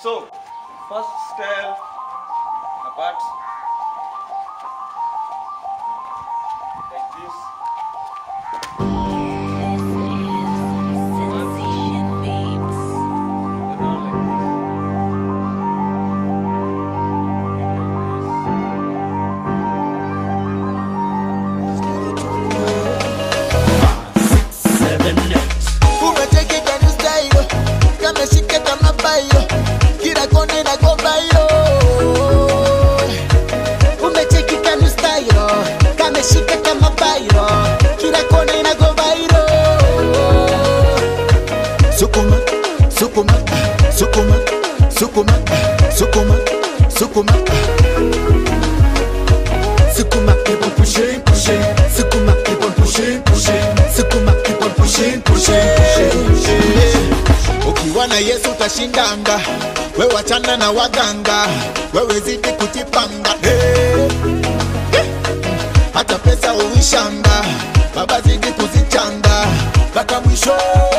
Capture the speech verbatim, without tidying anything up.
So, first style apart like this. Sukuma, sukuma, sukuma, sukuma, sukuma, sukuma. Sukuma, keep on pushing, pushing. Sukuma, keep on pushing, pushing. Sukuma, keep on pushing, pushing, pushing. Ukiwa na Yesu utashindanga, wewe wachana na waganga, wewe zidi kujipanga. Hey. Hata pesa uishanga, baba zidi kuzichanga, mpaka mwisho.